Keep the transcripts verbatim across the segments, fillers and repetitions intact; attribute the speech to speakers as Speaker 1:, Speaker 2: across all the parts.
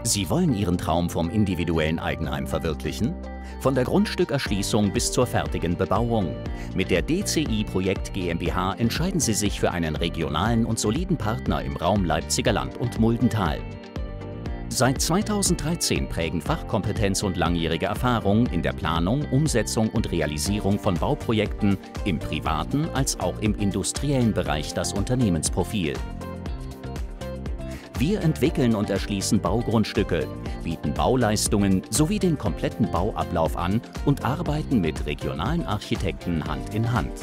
Speaker 1: Sie wollen Ihren Traum vom individuellen Eigenheim verwirklichen? Von der Grundstückerschließung bis zur fertigen Bebauung. Mit der D C I Projekt GmbH entscheiden Sie sich für einen regionalen und soliden Partner im Raum Leipziger Land und Muldental. Seit zweitausenddreizehn prägen Fachkompetenz und langjährige Erfahrung in der Planung, Umsetzung und Realisierung von Bauprojekten im privaten als auch im industriellen Bereich das Unternehmensprofil. Wir entwickeln und erschließen Baugrundstücke, bieten Bauleistungen sowie den kompletten Bauablauf an und arbeiten mit regionalen Architekten Hand in Hand.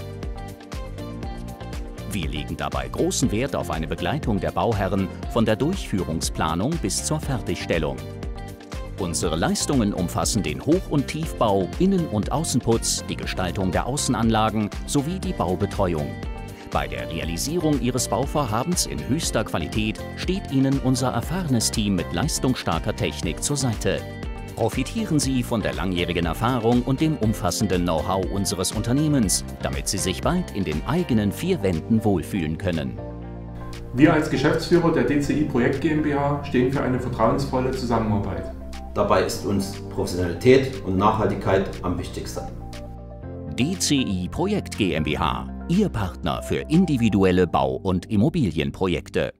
Speaker 1: Wir legen dabei großen Wert auf eine Begleitung der Bauherren von der Durchführungsplanung bis zur Fertigstellung. Unsere Leistungen umfassen den Hoch- und Tiefbau, Innen- und Außenputz, die Gestaltung der Außenanlagen sowie die Baubetreuung. Bei der Realisierung Ihres Bauvorhabens in höchster Qualität steht Ihnen unser erfahrenes Team mit leistungsstarker Technik zur Seite. Profitieren Sie von der langjährigen Erfahrung und dem umfassenden Know-how unseres Unternehmens, damit Sie sich bald in den eigenen vier Wänden wohlfühlen können.
Speaker 2: Wir als Geschäftsführer der D C I Projekt GmbH stehen für eine vertrauensvolle Zusammenarbeit.
Speaker 3: Dabei ist uns Professionalität und Nachhaltigkeit am wichtigsten.
Speaker 1: D C I Projekt GmbH, Ihr Partner für individuelle Bau- und Immobilienprojekte.